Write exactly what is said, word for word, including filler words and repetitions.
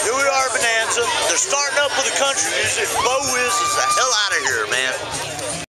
Here we are, Bonanza. They're starting up with the country music. Bo Wiz is the hell out.